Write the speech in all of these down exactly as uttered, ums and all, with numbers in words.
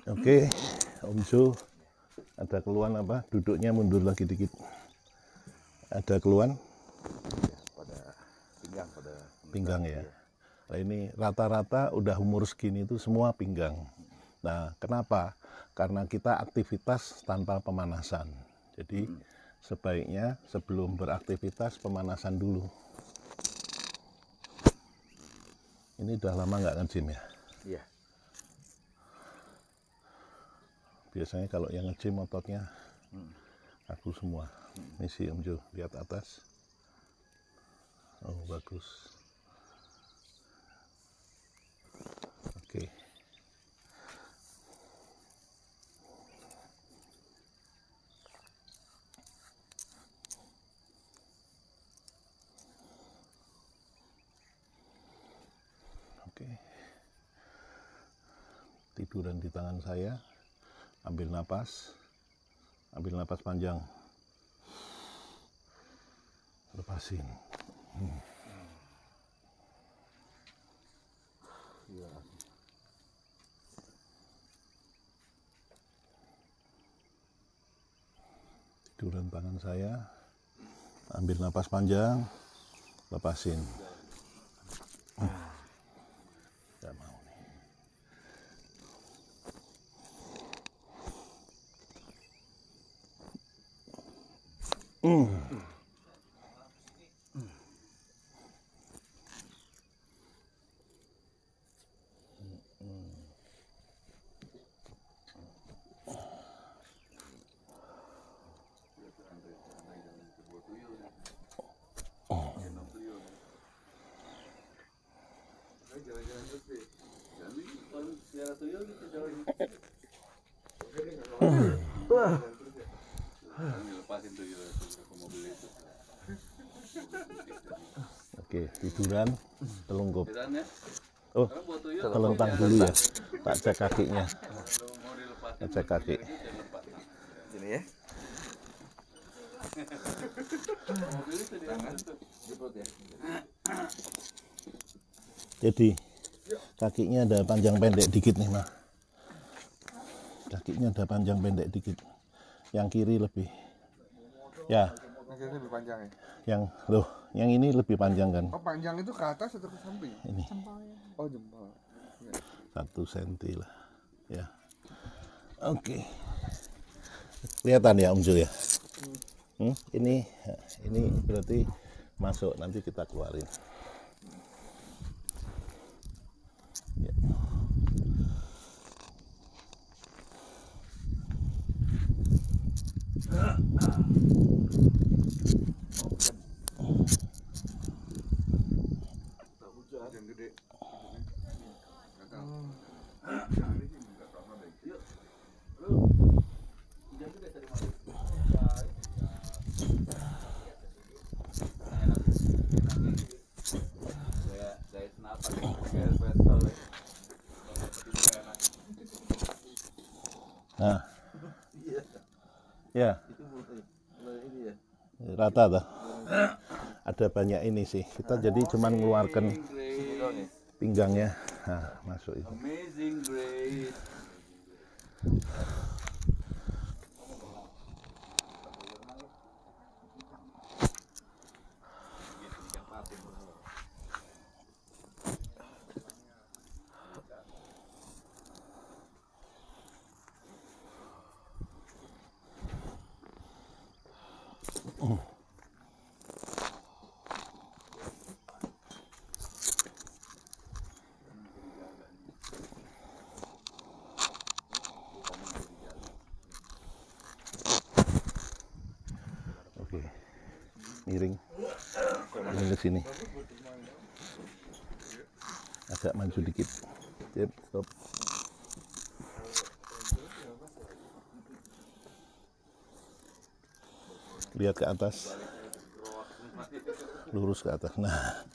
Oke, Om Jo, ada keluhan apa? Duduknya mundur lagi dikit. Ada keluhan? Pada pinggang, pada Pinggang ya. Nah, ini rata-rata udah umur segini itu semua pinggang. Nah, kenapa? Karena kita aktivitas tanpa pemanasan. Jadi sebaiknya sebelum beraktivitas pemanasan dulu. Ini udah lama nggak nge-gym ya? Iya. Biasanya kalau yang nge-gym ototnya aku semua. Ini si Om Jo, lihat atas. Oh, bagus. Oke. Oke. Tiduran di tangan saya. Ambil napas. Ambil napas panjang. Lepasin. Hmm. Iya. Tiduran tangan saya. Ambil napas panjang. Lepasin. Hmm. Gak mau nih. Hmm. Oke, tiduran, telungkup. Oh, telentang dulu ya. Tak cek kakinya. Tak cek kaki. Ini ya. Jadi kakinya ada panjang pendek dikit nih mah. Kakinya ada panjang pendek dikit. Yang kiri lebih. Ya. Yang kiri lebih panjang ya. Yang loh, yang ini lebih panjang kan? Oh, panjang itu ke atas atau ke samping? Ini. Oh, jempol. Ya. Satu senti lah. Ya. Oke. Kelihatan ya Om Jo ya. Hmm, ini ini berarti masuk, nanti kita keluarin. Ya. Yang gede. Nah. Ya. Rata tuh. Ada banyak ini sih. Kita jadi cuman mengeluarkan pinggangnya. Nah, masuk itu. Amazing Grace. Oke. Miring. Miring ke sini. Agak maju dikit. Sip, stop. Lihat ke atas. Lurus ke atas. Nah.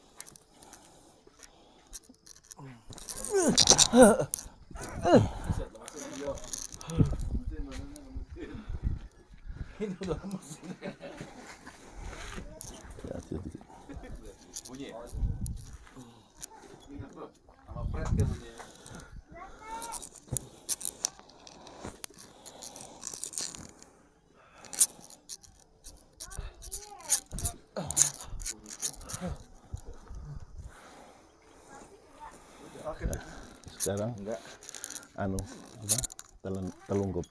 Ini udah mesin. Ya, dikit. Bunyi. Sama Fred kan bunyi. sekarang Enggak. anu apa telen, telungkup.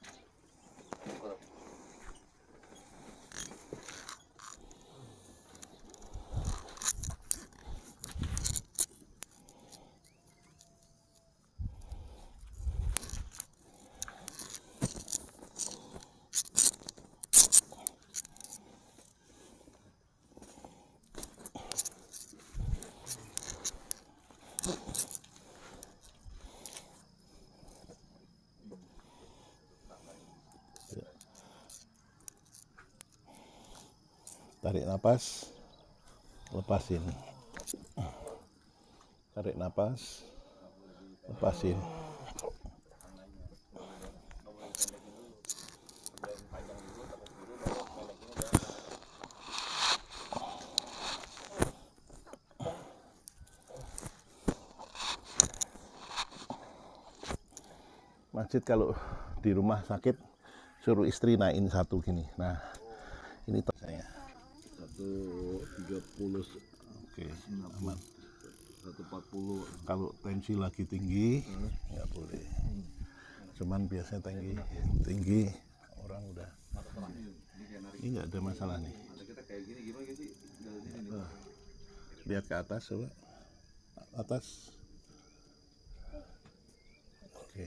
Tarik napas, lepasin. Tarik napas, lepasin. Masjid kalau di rumah sakit suruh istri naikin satu gini. Nah, ini saya Satu tiga puluh, oke, aman. satu empat puluh. Kalau tensi lagi tinggi nggak boleh. Cuman biasanya tinggi tinggi orang udah ini nggak ada masalah nih. Kita kayak gini gimana sih? Tuh. Lihat ke atas coba, atas. Oke.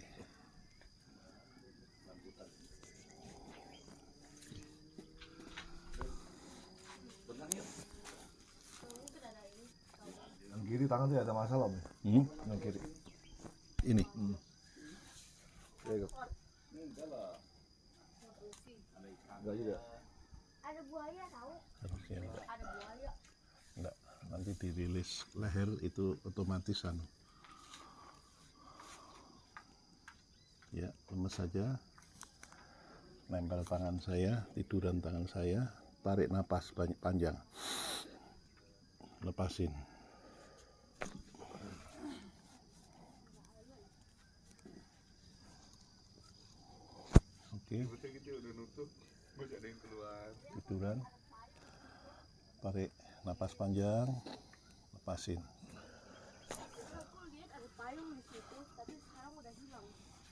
Yang kiri tangan tuh ada masalah, Om. Hmm? Yang kiri. Ini. Ya, Gap. Enggak juga. Ada buaya tahu? Harusnya enggak. Ada buaya. Enggak. Nanti dirilis leher itu otomatis anu. Ya, lemes saja. Nempel tangan saya, tiduran tangan saya, tarik napas banyak panjang. Lepasin. Oke. Tiduran. Tarik napas panjang, lepasin. Aku lihat ada payung di situ, tapi sekarang udah hilang.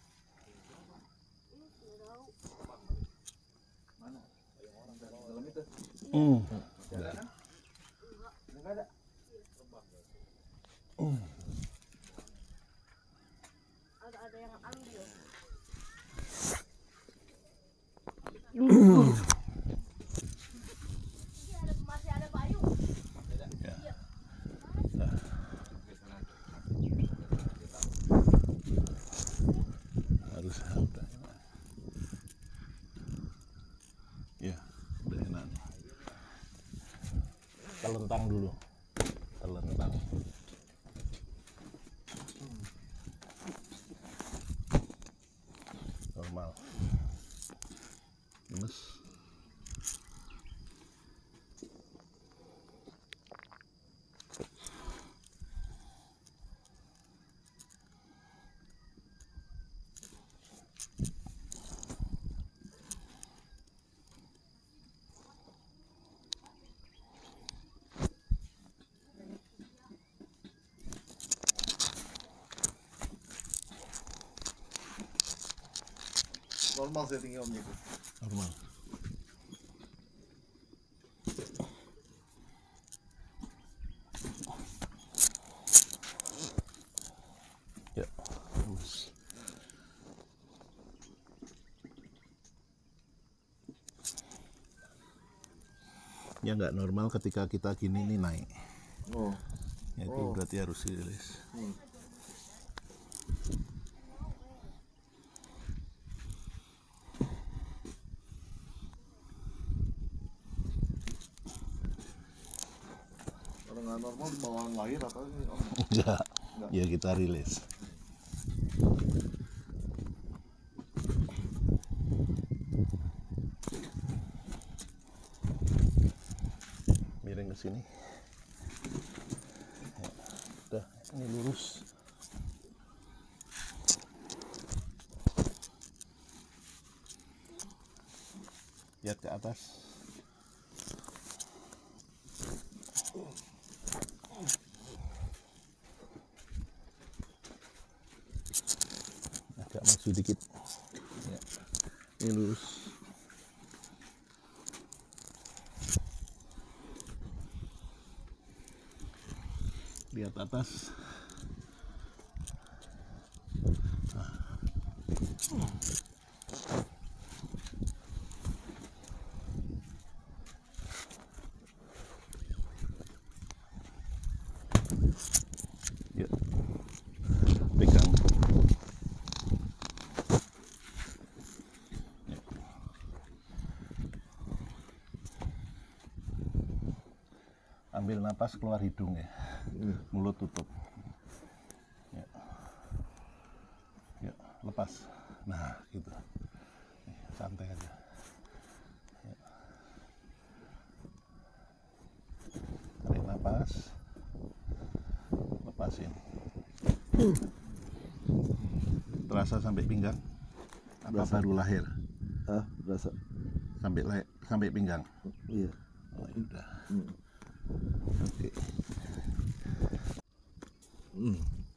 Ini nggak tahu. Hmm. Ada ada yang ambil. Ini ada masih ada payung. Ya. Iya. Nah. Harus udah. Ya, udah enak. Telentang dulu. Telentang. Normal. Lemes. Normal settingnya, Om itu. Normal. Ya, lemes. Ya nggak normal ketika kita gini nih naik. Oh. Ya, itu Oh. berarti harus dirilis. Hmm. Kalau nggak normal bawaan lahir apa sih, Om? Enggak. Enggak. Ya kita rilis. Miring ke sini. Ya, udah, ini lurus. Lihat ke atas. Agak maju dikit. Ya. Ini lurus. Lihat atas. Ya. Pegang. Ya. Ambil napas keluar hidung ya. Mulut tutup. Ya. Ya, lepas. Nah, gitu. Nih, santai aja. Ya. Tarik napas. Lepasin. Terasa sampai pinggang? Apa Berasa. baru lahir? Ah, berasa. Sampai lahir, sampai pinggang. Iya. Oh, ya udah. Hmm. Oke. Hmm.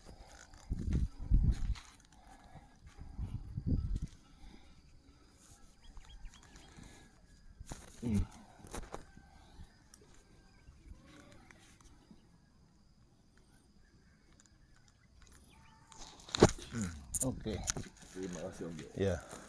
Hmm. Oke. Terima kasih Om Jo. Ya.